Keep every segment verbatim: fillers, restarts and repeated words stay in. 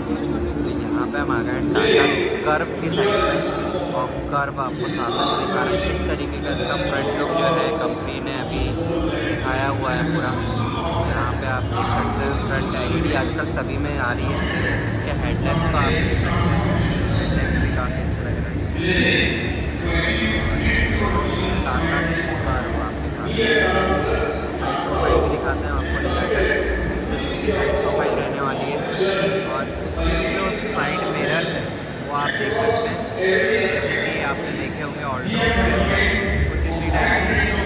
तो यहाँ पे हम आ गए टाटा कर्व की साइड पे, और कर्व आपको सामने से दिखा रहा है। इस तरीके का इसका फ्रंट लुक जो है कंपनी ने अभी दिखाया हुआ है पूरा। यहाँ पे आप देख सकते हैं फ्रंट एलईडी आजकल सभी में आ रही है। इसके हेडलाइट्स को आप देख सकते हैं, हेडलाइट्स भी काफ़ी अच्छा लग रहा है। टाटा कर्व आपके साथ प्रोफाइल भी दिखाते हैं आपको, लेकर प्रोफाइल रहने वाली है। और इसके जो साइड मिरर है वो आप देख सकते हैं, जैसे कि आपने देखे होंगे ऑल्टो कुछ इसी टाइप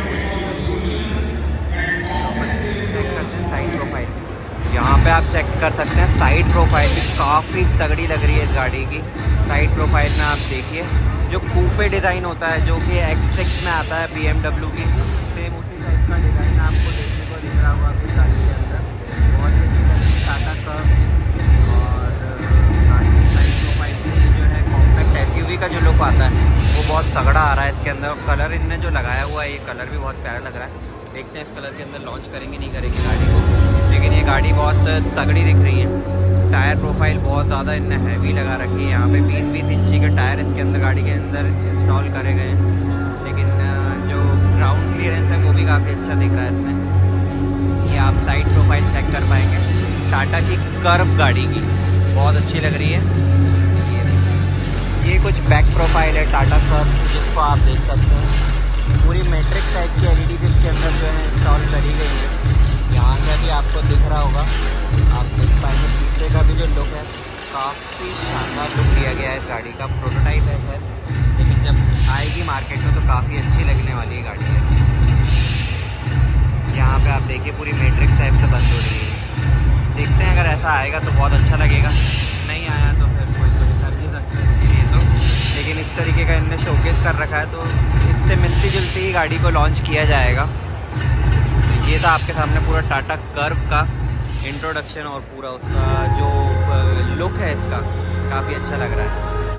चेक करते हैं साइड प्रोफाइल। यहाँ पे आप चेक कर सकते हैं साइड प्रोफाइल भी काफ़ी तगड़ी लग रही है इस गाड़ी की। साइड प्रोफाइल में आप देखिए जो कूपे डिज़ाइन होता है जो कि एक्स सिक्स में आता है बी एम डब्ल्यू की, सेम उसी टाइप का डिज़ाइन आपको देखने को दिख रहा होगा इस गाड़ी के अंदर। बहुत ही अच्छी लग रही है टाटा कर्व। और गाड़ी की साइड प्रोफाइल से जो है कॉम्पैक्ट एसयूवी का जो लुक आता है वो बहुत तगड़ा आ रहा है इसके अंदर। कलर इनने जो लगाया हुआ है ये कलर भी बहुत प्यारा लग रहा है। देखते हैं इस कलर के अंदर लॉन्च करेंगे नहीं करेंगे गाड़ी को, लेकिन ये गाड़ी बहुत तगड़ी दिख रही है। टायर प्रोफाइल बहुत ज़्यादा इनने हैवी लगा रखी है। यहाँ पे बीस बीस इंची के टायर इसके अंदर गाड़ी के अंदर इंस्टॉल करे गए हैं, लेकिन जो ग्राउंड क्लियरेंस है वो भी काफ़ी अच्छा दिख रहा है इसमें। ये आप साइड प्रोफाइल चेक कर पाएंगे टाटा की कर्व गाड़ी की, बहुत अच्छी लग रही है। ये, ये कुछ बैक प्रोफाइल है टाटा कर्व की, जिसको आप देख सकते हैं पूरी मैट्रिक्स टाइप की एलईडी इसके अंदर जो है इंस्टॉल करी गई है। यहाँ से भी आपको दिख रहा होगा, आप देख पाएंगे पीछे का भी जो लुक है काफ़ी शानदार लुक दिया गया है इस गाड़ी का। प्रोटोटाइप है सर, लेकिन जब आएगी मार्केट में तो काफ़ी अच्छी लगने वाली है गाड़ी है। यहाँ पे आप देखिए पूरी मैट्रिक्स टाइप से बंद हो रही है। देखते हैं अगर ऐसा आएगा तो बहुत अच्छा लगेगा, नहीं आया तो फिर कोई कुछ कर नहीं सकता इसके लिए तो। लेकिन इस तरीके का इनने शोकेस कर रखा है तो इससे मिलती जुलती ही गाड़ी को लॉन्च किया जाएगा। तो ये था आपके सामने पूरा टाटा कर्व का इंट्रोडक्शन, और पूरा उसका जो लुक है इसका काफ़ी अच्छा लग रहा है।